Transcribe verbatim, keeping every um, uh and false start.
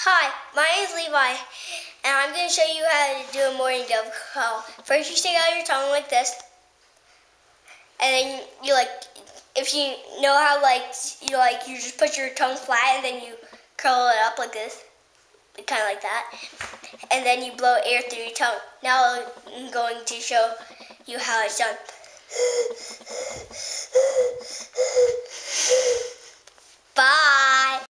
Hi, my name is Levi, and I'm going to show you how to do a morning dove call. First, you stick out your tongue like this, and then you like, if you know how like you like, you just put your tongue flat and then you curl it up like this, kind of like that, and then you blow air through your tongue. Now I'm going to show you how it's done.